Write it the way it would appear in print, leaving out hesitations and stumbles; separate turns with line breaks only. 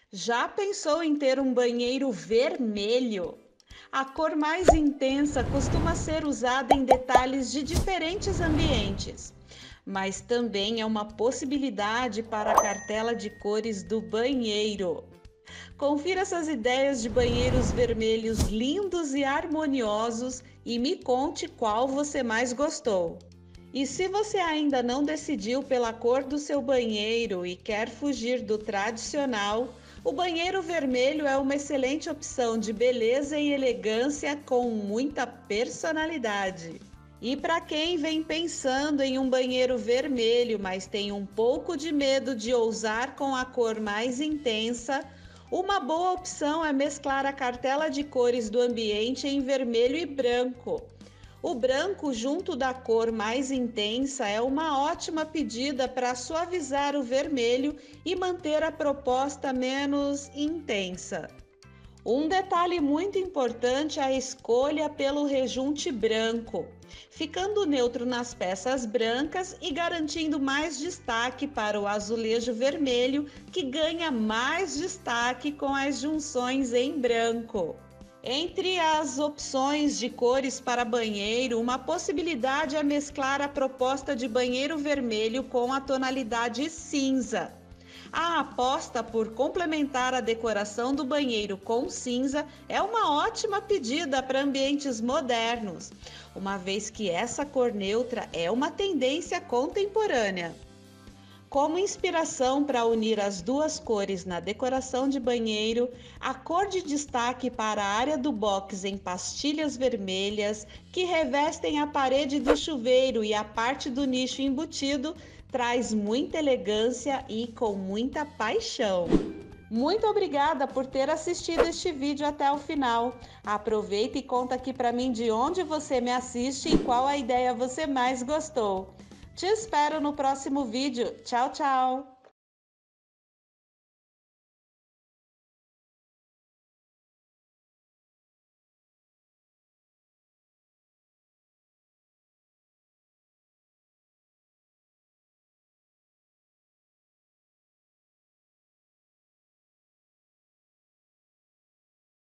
Já pensou em ter um banheiro vermelho? A cor mais intensa costuma ser usada em detalhes de diferentes ambientes, mas também é uma possibilidade para a cartela de cores do banheiro. Confira essas ideias de banheiros vermelhos lindos e harmoniosos e me conte qual você mais gostou. E se você ainda não decidiu pela cor do seu banheiro e quer fugir do tradicional, o banheiro vermelho é uma excelente opção de beleza e elegância com muita personalidade. E para quem vem pensando em um banheiro vermelho, mas tem um pouco de medo de ousar com a cor mais intensa, uma boa opção é mesclar a cartela de cores do ambiente em vermelho e branco. O branco, junto da cor mais intensa, é uma ótima pedida para suavizar o vermelho e manter a proposta menos intensa. Um detalhe muito importante é a escolha pelo rejunte branco, ficando neutro nas peças brancas e garantindo mais destaque para o azulejo vermelho, que ganha mais destaque com as junções em branco. Entre as opções de cores para banheiro, uma possibilidade é mesclar a proposta de banheiro vermelho com a tonalidade cinza. A aposta por complementar a decoração do banheiro com cinza é uma ótima pedida para ambientes modernos, uma vez que essa cor neutra é uma tendência contemporânea. Como inspiração para unir as duas cores na decoração de banheiro, a cor de destaque para a área do box em pastilhas vermelhas, que revestem a parede do chuveiro e a parte do nicho embutido, traz muita elegância e com muita paixão. Muito obrigada por ter assistido este vídeo até o final. Aproveita e conta aqui para mim de onde você me assiste e qual a ideia você mais gostou. Te espero no próximo vídeo. Tchau, tchau!